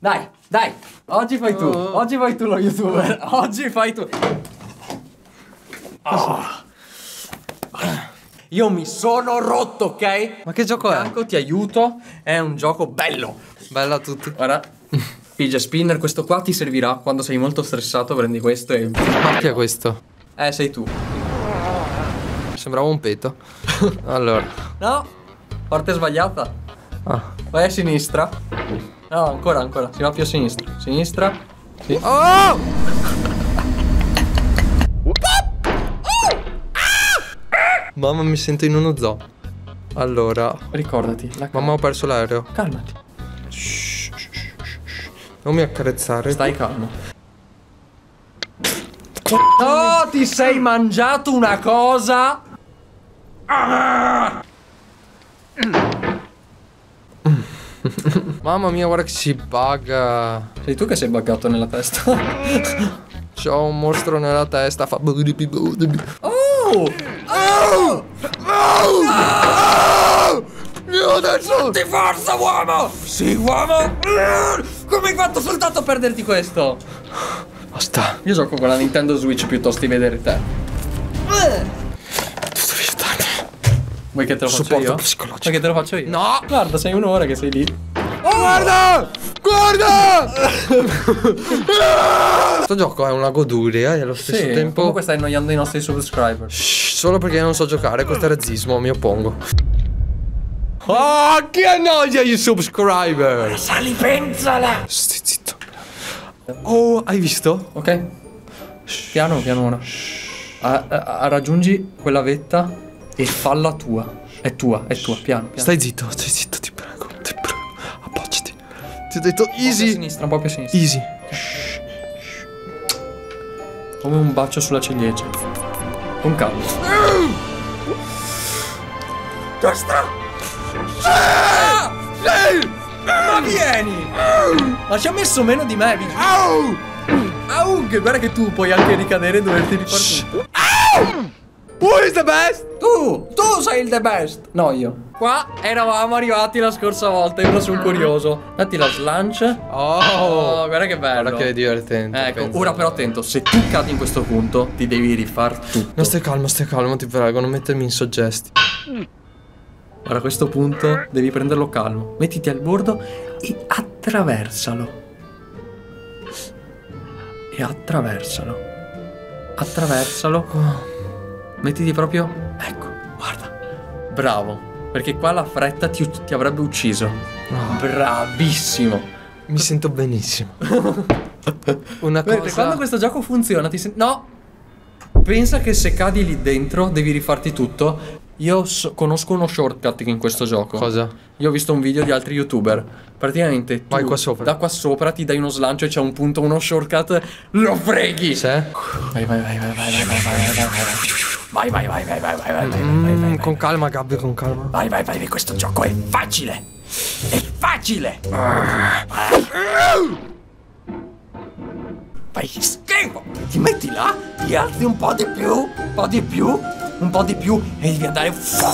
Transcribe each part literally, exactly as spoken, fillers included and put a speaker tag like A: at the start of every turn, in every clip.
A: Dai, dai. Oggi fai tu.
B: Oh.
A: Oggi fai tu lo youtuber. Oggi fai tu. Oh. Io mi sono rotto, ok?
B: Ma che gioco è?
A: Franco, ti aiuto. È un gioco bello.
B: Bello a tutti.
A: Guarda. Fidget spinner, questo qua ti servirà quando sei molto stressato, prendi questo e...
B: Ma chi è questo?
A: Eh, sei tu.
B: Sembrava un peto. Allora.
A: No, parte sbagliata.
B: Ah.
A: Vai a sinistra. No, ancora, ancora. Si va più a sinistra. Sinistra. Sì.
B: Oh! Mamma, mi sento in uno zoo. Allora.
A: Ricordati. La
B: Mamma, ho perso l'aereo.
A: Calmati.
B: Non mi accarezzare.
A: Stai calmo. Oh, ti sei mangiato una cosa. Ah!
B: Mamma mia, guarda che si bugga.
A: Sei tu che sei buggato nella testa.
B: C'ho un mostro nella testa. Fa.
A: Oh! Oh!
B: Io adesso.
A: Di forza, uomo! Sì, uomo! Come hai fatto soltanto a perderti questo?
B: Basta.
A: Io gioco con la Nintendo Switch piuttosto di vedere te. Vuoi che te lo faccio
B: Supporto
A: io?
B: psicologico.
A: Vuoi che te lo faccio io?
B: No!
A: Guarda, sei un'ora che sei lì.
B: Oh, guarda! Guarda! Questo gioco è una goduria e allo stesso
A: Sì,
B: tempo.
A: comunque stai annoiando i nostri subscriber.
B: Shh, solo perché io non so giocare, questo è razzismo, mi oppongo. Oh, che annoia i subscriber!
A: Sali, pensala!
B: Stai zitto. Oh, hai visto?
A: Ok. Piano, piano ora. A, a, a raggiungi quella vetta e falla tua. È tua, è tua, piano, piano.
B: Stai zitto, stai zitto, ti prego, ti prego. Appoggiati. Ti ho detto
A: Un po' più a
B: easy.
A: sinistra, un po' più a sinistra.
B: Easy.
A: Come un bacio sulla ciliegia. Con calma. Destra! Ah! Ma vieni! Ma ci ha messo meno di me, Vigi.
B: Au!
A: Aug, guarda che tu puoi anche ricadere e doverti rifare tutto.
B: Who is the best?
A: Tu, tu sei il the best. No, io. Qua eravamo arrivati la scorsa volta, io sono curioso. Datti la slancio.
B: Oh,
A: Oh, guarda che bello.
B: guarda che è divertente.
A: Ecco,
B: pensa.
A: ora però attento, se tu cadi in questo punto, ti devi rifar tutto.
B: No, stai calmo, stai calmo, ti prego, non mettermi in soggesti.
A: Guarda, a questo punto devi prenderlo calmo. Mettiti al bordo e attraversalo. E attraversalo. Attraversalo. Mettiti proprio. Ecco, guarda. Bravo. Perché qua la fretta ti, ti avrebbe ucciso. Bravissimo.
B: Mi sento benissimo. Una
A: Perché
B: cosa.
A: quando questo gioco funziona ti senti. No! Pensa che se cadi lì dentro devi rifarti tutto. Io so- conosco uno shortcut in questo gioco.
B: Cosa?
A: Io ho visto un video di altri youtuber. Praticamente tu
B: Vai qua sopra.
A: da qua sopra ti dai uno slancio e c'è un punto, uno shortcut, lo freghi.
B: C'è?
A: Vai vai vai vai vai vai vai vai vai vai vai vai vai vai vai vai vai
B: Mm,
A: vai
B: con calma, Gabby, con calma.
A: vai vai vai questo gioco è facile. È facile. Vai schifo. Ti metti là, ti alzi un po' di più, un po' di più, un po' di più e devi andare.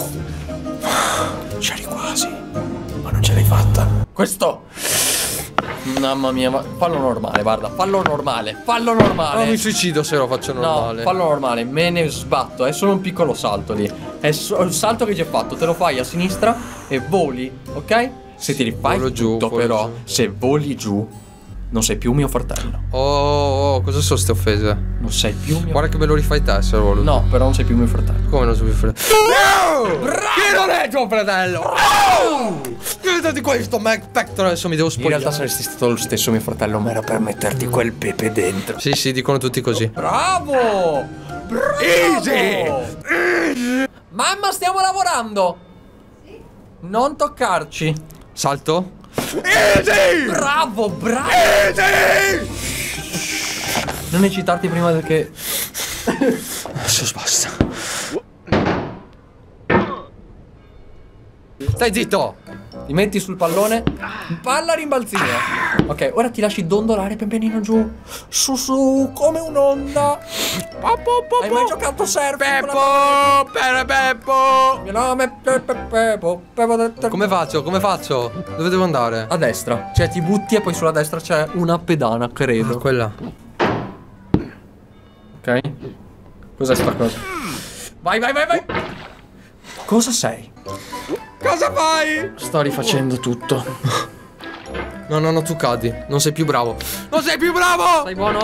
A: C'eri quasi, ma non ce l'hai fatta. Questo. Mamma mia, ma fallo normale, guarda, fallo normale, fallo normale.
B: No, mi suicido se lo faccio normale.
A: No, fallo normale, me ne sbatto, è solo un piccolo salto lì. È so- il salto che ci hai fatto, te lo fai a sinistra e voli, ok? Se ti rifai
B: Volo giù,
A: tutto,
B: volo
A: però,
B: giù.
A: se voli giù, non sei più mio fratello.
B: Oh, oh, cosa sono ste offese?
A: Non sei più mio
B: Guarda che me lo rifai te se lo voluto.
A: No, però non sei più mio fratello.
B: Come non so più fratello? No! Chi non è tuo fratello? Oh! Crediti questo, Mac Pector, adesso mi devo
A: In
B: spogliare.
A: realtà saresti stato lo stesso mio fratello, ma era per metterti quel pepe dentro.
B: Sì, sì, dicono tutti così.
A: Bravo! Bravo!
B: Easy!
A: Mamma, stiamo lavorando! Non toccarci.
B: Salto? Easy!
A: Bravo, bravo!
B: Easy!
A: Non eccitarti prima che...
B: Adesso basta. Stai zitto!
A: Ti metti sul pallone. Palla rimbalzina. Ok, ora ti lasci dondolare pian pianino giù. Su su, come un'onda. Hai mai giocato surf?
B: Peppo! Per Peppo!
A: Mio nome è Peppe Peppo. Peppo.
B: Come faccio? Come faccio? Dove devo andare?
A: A destra. Cioè ti butti e poi sulla destra c'è una pedana, credo.
B: Ah, quella.
A: Ok. Cos'è sta cosa? Vai, vai, vai, vai. Cosa sei?
B: Cosa fai?
A: Sto rifacendo tutto.
B: No, no, no, tu cadi. Non sei più bravo. Non sei più bravo!
A: Sei buono.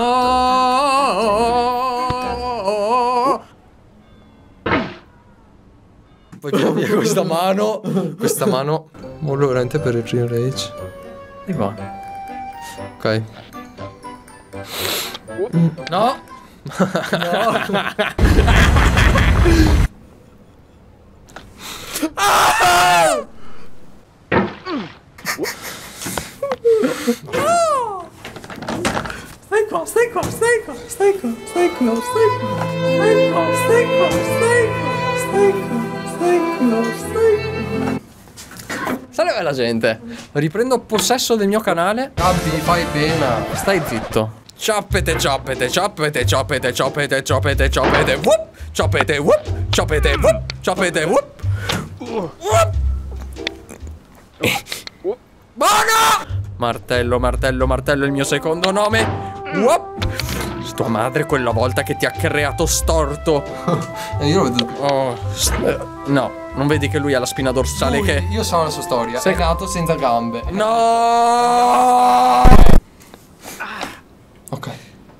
B: Poi via via questa mano. Questa mano. Molto veramente per il Dream Rage.
A: Sei buono.
B: Ok.
A: No. No. Stai qua, stai qua, stai qua, stai qua, stai qua, stai qua, stai qua, stai qua, stai qua, stai qua, stai qua. Salve la gente, riprendo possesso del mio canale.
B: Abbi, fai pena.
A: Stai zitto. Ciappete, ciappete, ciappete, ciappete, ciappete, ciappete, ciappete, whoop, ciappete, whoop, ciappete, whoop, ciappete, whoop, whoop. Buono! Martello, martello, martello è il mio secondo nome. Whoop. Tua madre quella volta che ti ha creato storto.
B: E io lo vedo.
A: Oh, no, non vedi che lui ha la spina dorsale
B: Lui,
A: che...
B: Io so la sua storia.
A: Sei-
B: È nato senza gambe.
A: No!
B: Ok.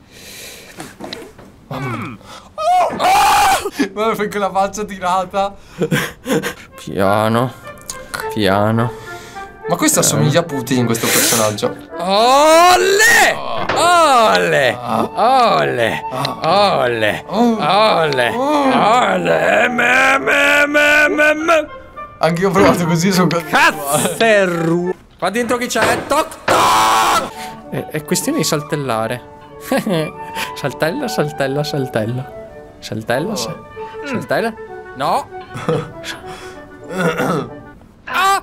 B: Mamma. Guarda, fai quella faccia tirata.
A: Piano, piano.
B: Ma questo assomiglia a Putin, questo personaggio.
A: Olle! Olle! Olle! Olle! Olle! Olle! Me, me, me, me, me.
B: Anche io ho provato così, sono
A: Cazzeru! Qua dentro chi c'è? Toc toc! È, è questione di saltellare. Saltella, saltella, saltella. Saltella, sa- saltella? No! Ah!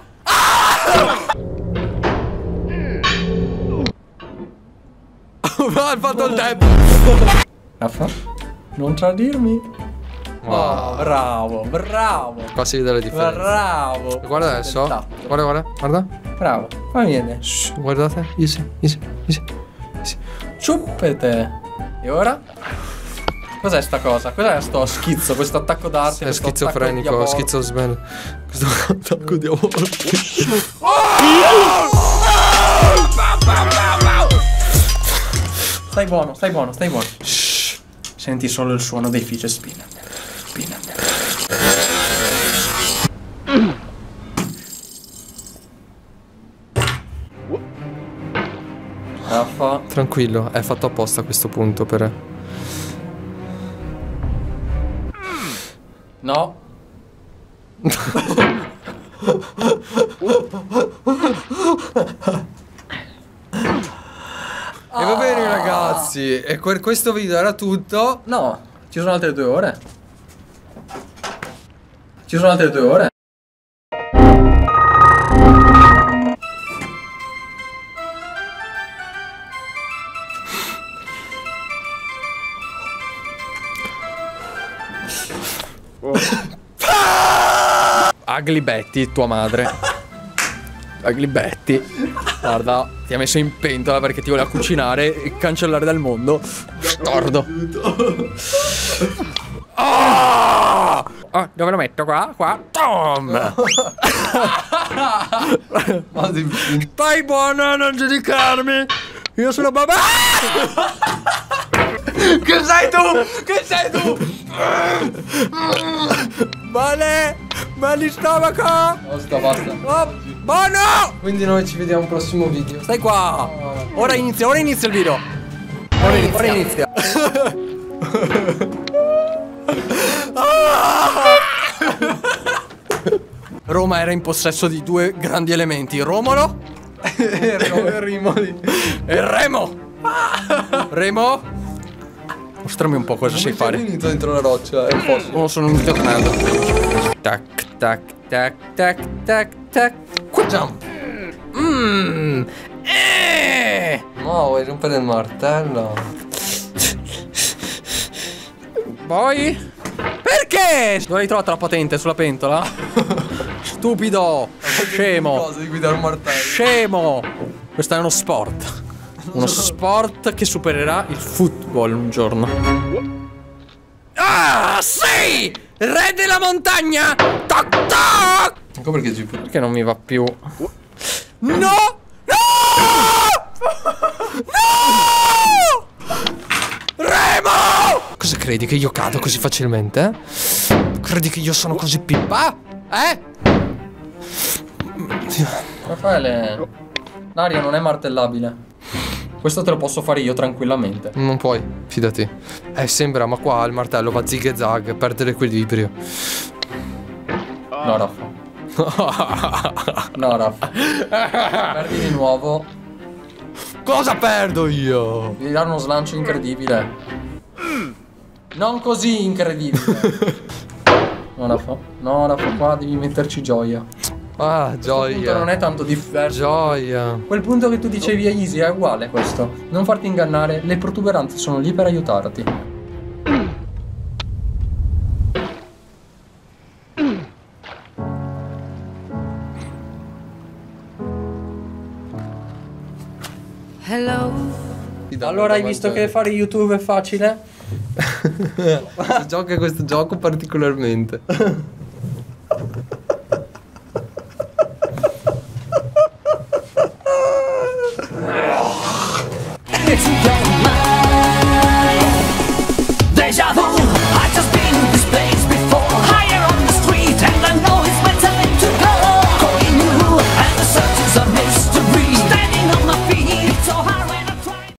B: Hai fatto il tempo.
A: Raffa, non tradirmi.
B: Wow.
A: Bravo, bravo.
B: Qua si vede la differenza.
A: Bravo.
B: Guarda adesso.
A: Del tatto.
B: Guarda, guarda, guarda.
A: Bravo. Fammi vedere.
B: Shh, guardate. Easy, easy, easy, easy.
A: Ciuppete. E ora? Cos'è sta cosa? Cos'è sto schizzo? Questo attacco d'arte?
B: È
A: questo attacco
B: schizofrenico,
A: diabolico?
B: schizosmen. Questo attacco diavolico.
A: Stai buono, stai buono, stai buono. Shh. Senti solo il suono dei fidget spinner. Spinner. Raffa.
B: Tranquillo, è fatto apposta a questo punto per...
A: No.
B: E va bene ragazzi, e per questo video era tutto.
A: No, ci sono altre due ore. Ci sono altre due ore. Ugly Betty, tua madre. Ugly Betty. Guarda, ti ha messo in pentola perché ti voleva cucinare e cancellare dal mondo. Stordo. Oh! Oh, dove lo metto? Qua? Qua? Tom! Stai buono a non giudicarmi! Io sono babà!
B: Che sei tu? Che sei tu?
A: Male! Mal di stomaco!
B: Basta, basta.
A: Oh, buono!
B: Quindi noi ci vediamo al prossimo video.
A: Stai qua! Ora inizia, ora inizia il video! Ora inizia! Ora inizia. Roma era in possesso di due grandi elementi, Romolo
B: E Rimoli.
A: e Remo! Remo? Mostrami un po' cosa sai fare.
B: È finito dentro la roccia, è un fossile.
A: Oh, sono un tornado. Tac, tac, tac, tac, tac, tac.
B: Jump. Mmm. Eh. No, vuoi rompere il martello?
A: Poi? Perché? Dove hai trovato la patente sulla pentola? Stupido. Scemo.
B: Cosa di guidare un martello?
A: Scemo. Questo è uno sport. Uno sport che supererà il football un giorno. Ah, sì! Re della montagna! Toc toc!
B: Ecco perché ci può.
A: Perché non mi va più? No! No! No! Remo! Cosa credi, che io cado così facilmente? Eh? Credi che io sono così pippa? Eh? Raffaele, l'aria non è martellabile. Questo te lo posso fare io tranquillamente.
B: Non puoi, fidati. Eh, sembra, ma qua il martello va zig e zag, perde l'equilibrio.
A: No, Raffa. No, Raffa. Perdi di nuovo.
B: Cosa perdo io?
A: Devi dare uno slancio incredibile. Non così incredibile. No, Raffa. No, Raffa, qua devi metterci gioia.
B: Ah,
A: Questo punto
B: gioia.
A: non è tanto diverso.
B: Gioia.
A: Quel punto che tu dicevi è easy è uguale questo. Non farti ingannare, le protuberanze sono lì per aiutarti.
C: Hello.
A: Allora hai visto che fare YouTube è facile?
B: Si gioca a questo gioco particolarmente.
C: Deja vu.